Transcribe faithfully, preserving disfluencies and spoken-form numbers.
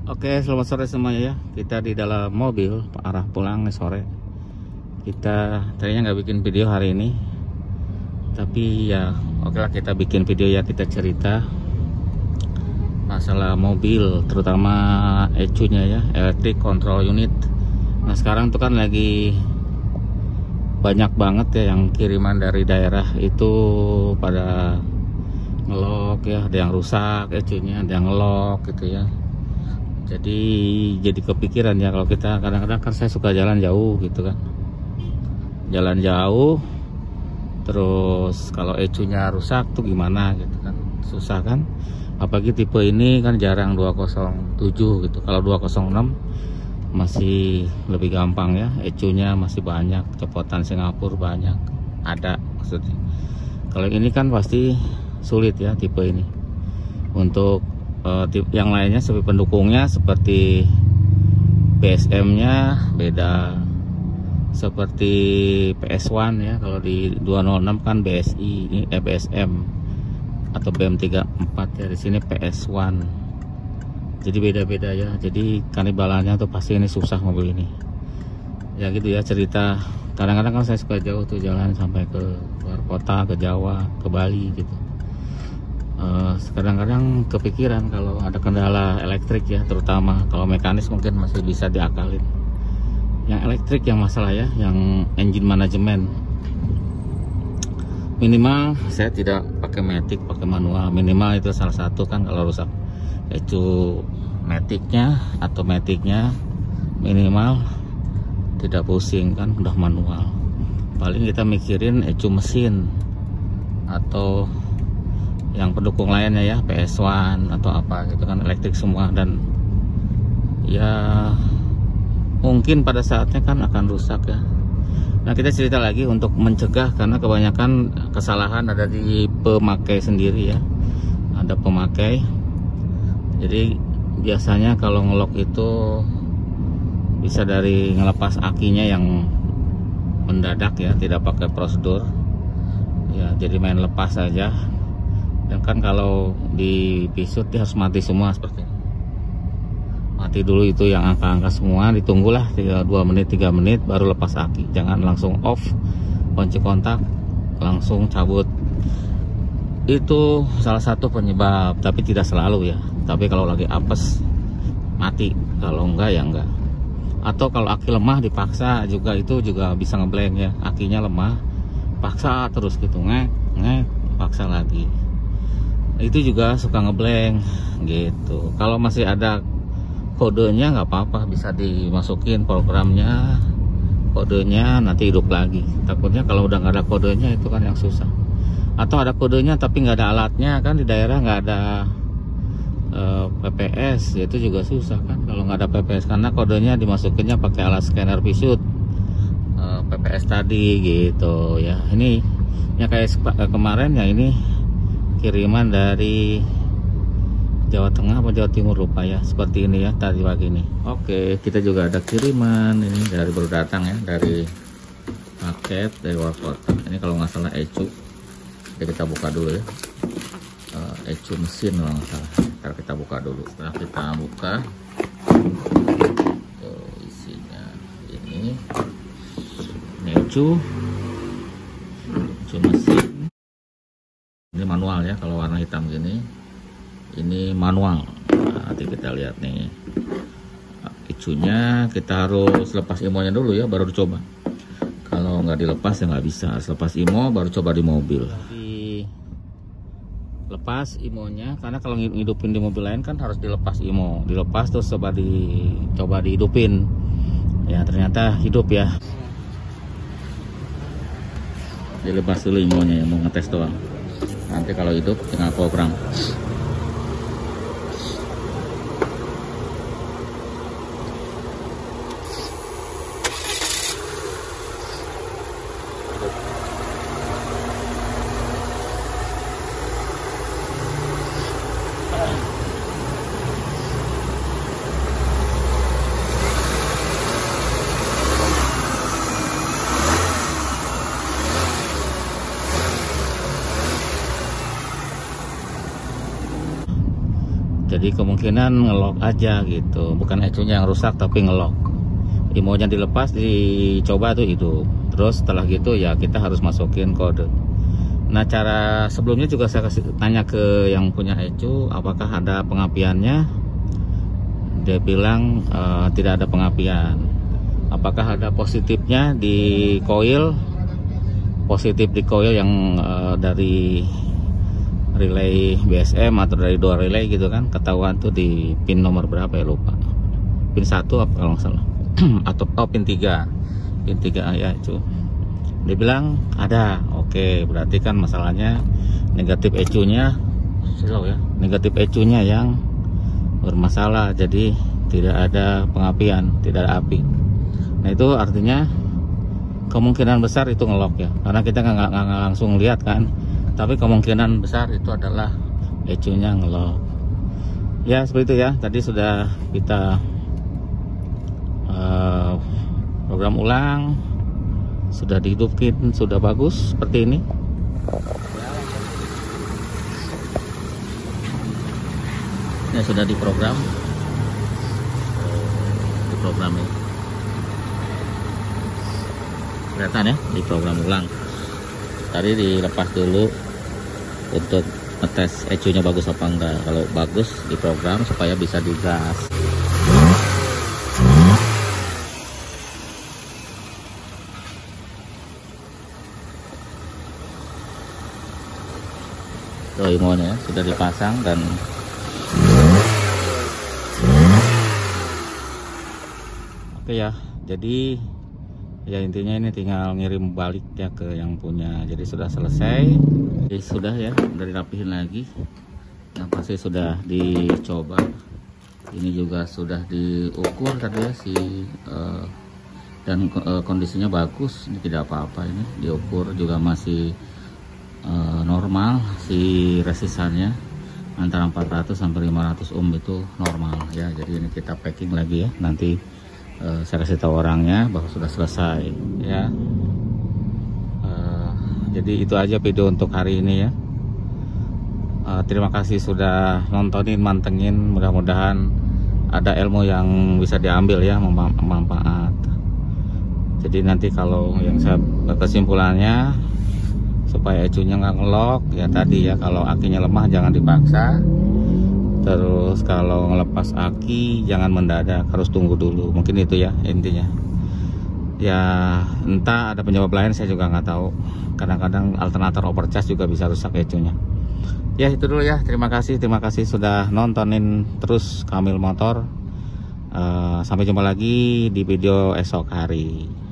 Oke, selamat sore semuanya ya. Kita di dalam mobil arah pulang nih sore. Kita tadinya nggak bikin video hari ini, tapi ya oke lah kita bikin video ya, kita cerita masalah mobil, terutama E C U-nya ya, Electric Control Unit. Nah sekarang tuh kan lagi banyak banget ya yang kiriman dari daerah itu pada ngelok ya, ada yang rusak E C U-nya, ada yang ngelok gitu ya. Jadi jadi kepikiran ya, kalau kita kadang-kadang kan saya suka jalan jauh gitu kan, jalan jauh terus kalau E C U-nya rusak tuh gimana gitu kan, susah kan. Apalagi tipe ini kan jarang dua nol tujuh gitu, kalau dua nol enam masih lebih gampang ya, E C U-nya masih banyak, copotan Singapura banyak ada maksudnya. Kalau ini kan pasti sulit ya tipe ini. Untuk Uh, tip yang lainnya seperti pendukungnya, seperti B S M-nya beda, seperti P S satu ya. Kalau di dua nol enam kan B S I, ini eh, B S M atau B M tiga empat ya, di sini P S satu. Jadi beda-beda ya. Jadi kanibalannya tuh pasti ini susah mobil ini. Ya gitu ya cerita. Kadang-kadang kan saya suka jauh tuh jalan sampai ke luar kota, ke Jawa, ke Bali gitu. Uh, kadang-kadang kepikiran kalau ada kendala elektrik ya, terutama kalau mekanis mungkin masih bisa diakalin. Yang elektrik yang masalah ya, yang engine management. Minimal saya tidak pakai matic, pakai manual. Minimal itu salah satu kan kalau rusak E C U maticnya atau maticnya, minimal tidak pusing kan, udah manual. Paling kita mikirin E C U mesin atau yang pendukung lainnya ya, P S satu atau apa gitu kan, elektrik semua. Dan ya mungkin pada saatnya kan akan rusak ya. Nah kita cerita lagi untuk mencegah, karena kebanyakan kesalahan ada di pemakai sendiri ya, ada pemakai. Jadi biasanya kalau ngelok itu bisa dari ngelepas akinya yang mendadak ya, tidak pakai prosedur ya, jadi main lepas saja. Dan kan kalau di pisut dia harus mati semua seperti ini. Mati dulu itu yang angka-angka semua, ditunggulah dua menit tiga menit baru lepas aki. Jangan langsung off, kunci kontak langsung cabut. Itu salah satu penyebab, tapi tidak selalu ya. Tapi kalau lagi apes mati, kalau enggak ya enggak. Atau kalau aki lemah dipaksa juga, itu juga bisa ngeblank ya. Akinya lemah, paksa terus gitu, ngek ngek paksa lagi, itu juga suka ngeblank gitu. Kalau masih ada kodenya nggak apa-apa, bisa dimasukin programnya, kodenya nanti hidup lagi. Takutnya kalau udah nggak ada kodenya itu kan yang susah. Atau ada kodenya tapi nggak ada alatnya kan, di daerah nggak ada uh, P P S, itu juga susah kan kalau nggak ada P P S, karena kodenya dimasukinnya pakai alat scanner pisut, uh, P P S tadi gitu ya. Ini ya kayak kemarin ya, ini kiriman dari Jawa Tengah atau Jawa Timur lupa ya, seperti ini ya tadi pagi ini. Oke, kita juga ada kiriman ini dari baru datang ya, dari paket dari luar kota. Ini kalau nggak salah E C U. Jadi kita buka dulu ya, uh, E C U mesin kalau nggak salah. Ntar kita buka dulu. Setelah kita buka, tuh isinya ini, ini E C U, E C U mesin. Ini manual ya, kalau warna hitam gini ini manual. Nah, nanti kita lihat nih E C U-nya, kita harus lepas imonya dulu ya baru dicoba. Kalau nggak dilepas ya nggak bisa, harus lepas imo baru coba di mobil. Dilepas imonya, karena kalau ngidupin di mobil lain kan harus dilepas imo, dilepas terus coba di coba dihidupin. Ya ternyata hidup ya. Dilepas dulu imonya ya, mau ngetes doang. Nanti kalau hidup tinggal program. Jadi kemungkinan ngelok aja gitu, bukan ecunya yang rusak tapi ngelok. Imonya dilepas, dicoba tuh hidup. Terus setelah gitu ya kita harus masukin kode. Nah, cara sebelumnya juga saya kasih tanya ke yang punya ecu apakah ada pengapiannya. Dia bilang e, tidak ada pengapian. Apakah ada positifnya di koil? Positif di koil yang e, dari relay B S M atau dari dua relay gitu kan, ketahuan tuh di pin nomor berapa ya, lupa. Pin satu apa kalau nggak salah. Atau oh, pin tiga. Pin tiga ya itu. Dia bilang ada. Oke, berarti kan masalahnya negatif ecunya slow ya. Negatif ecunya yang bermasalah, jadi tidak ada pengapian, tidak ada api. Nah, itu artinya kemungkinan besar itu ngelok ya, karena kita nggak langsung lihat kan. Tapi kemungkinan besar itu adalah ecunya ngelok. Ya seperti itu ya. Tadi sudah kita uh, program ulang, sudah dihidupin, sudah bagus seperti ini. Ya sudah diprogram, diprogram ya. Kelihatan ya, diprogram ulang. Tadi dilepas dulu untuk ngetes ecunya bagus apa enggak. Kalau bagus diprogram supaya bisa digas. Tuh imonya sudah dipasang dan oke ya. Jadi ya intinya ini tinggal ngirim balik ya ke yang punya. Jadi sudah selesai. Jadi sudah ya, udah dirapihin lagi. Yang pasti sudah dicoba. Ini juga sudah diukur tadi ya si uh, dan uh, kondisinya bagus. Ini tidak apa-apa, ini diukur juga masih uh, normal si resistannya antara empat ratus sampai lima ratus ohm itu normal ya. Jadi ini kita packing lagi ya. Nanti Uh, saya kasih tahu orangnya bahwa sudah selesai ya. Uh, jadi itu aja video untuk hari ini ya. Uh, terima kasih sudah nontonin, mantengin. Mudah-mudahan ada ilmu yang bisa diambil ya, manfaat. Jadi nanti kalau yang saya kesimpulannya supaya ecunya nggak ngelok ya tadi ya, kalau akinya lemah jangan dipaksa. Terus kalau ngelepas aki jangan mendadak, harus tunggu dulu. Mungkin itu ya intinya. Ya entah ada penyebab lain, saya juga nggak tahu. Kadang-kadang alternator overcharge juga bisa rusak ecunya. Ya itu dulu ya. Terima kasih, terima kasih sudah nontonin terus Kamil Motor. Uh, sampai jumpa lagi di video esok hari.